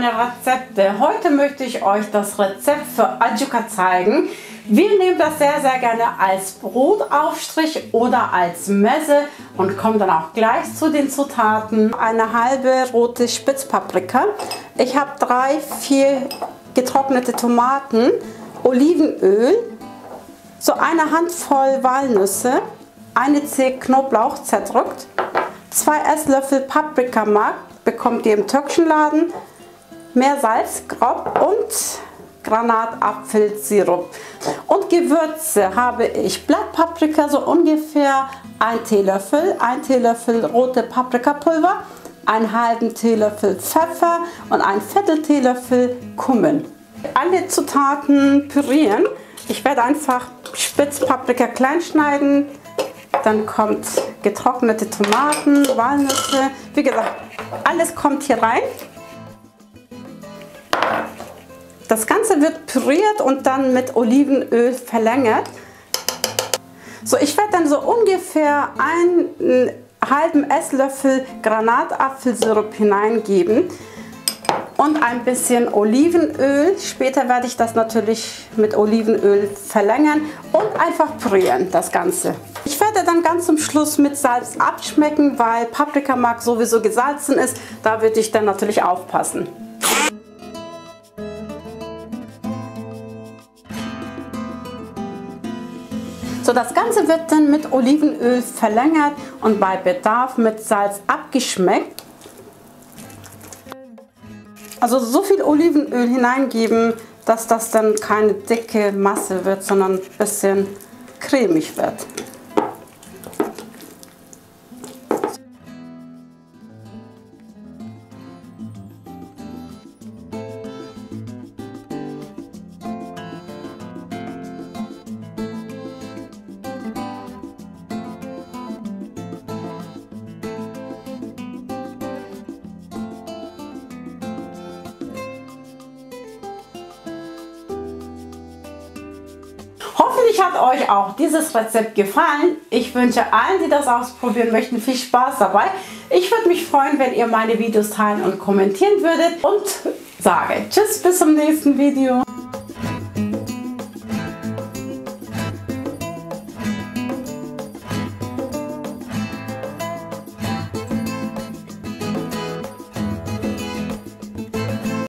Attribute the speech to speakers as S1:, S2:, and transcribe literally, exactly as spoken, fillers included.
S1: Rezepte. Heute möchte ich euch das Rezept für Ajuka zeigen. Wir nehmen das sehr, sehr gerne als Brotaufstrich oder als Messe und kommen dann auch gleich zu den Zutaten. Eine halbe rote Spitzpaprika. Ich habe drei, vier getrocknete Tomaten, Olivenöl, so eine Handvoll Walnüsse, eine Zehe Knoblauch zerdrückt, zwei Esslöffel Paprikamark, bekommt ihr im türkischen Laden, mehr Salz, grob und Granatapfelsirup. Und Gewürze habe ich Blattpaprika, so ungefähr ein Teelöffel, ein Teelöffel rote Paprikapulver, einen halben Teelöffel Pfeffer und ein Viertel Teelöffel Kummin. Alle Zutaten pürieren. Ich werde einfach Spitzpaprika klein schneiden. Dann kommt getrocknete Tomaten, Walnüsse. Wie gesagt, alles kommt hier rein. Das Ganze wird püriert und dann mit Olivenöl verlängert. So, ich werde dann so ungefähr einen halben Esslöffel Granatapfelsirup hineingeben und ein bisschen Olivenöl. Später werde ich das natürlich mit Olivenöl verlängern und einfach pürieren, das Ganze. Ich werde dann ganz zum Schluss mit Salz abschmecken, weil Paprikamark sowieso gesalzen ist. Da würde ich dann natürlich aufpassen. So, das Ganze wird dann mit Olivenöl verlängert und bei Bedarf mit Salz abgeschmeckt. Also so viel Olivenöl hineingeben, dass das dann keine dicke Masse wird, sondern ein bisschen cremig wird. Hoffentlich hat euch auch dieses Rezept gefallen. Ich wünsche allen, die das ausprobieren möchten, viel Spaß dabei. Ich würde mich freuen, wenn ihr meine Videos teilen und kommentieren würdet. Und sage tschüss, bis zum nächsten Video.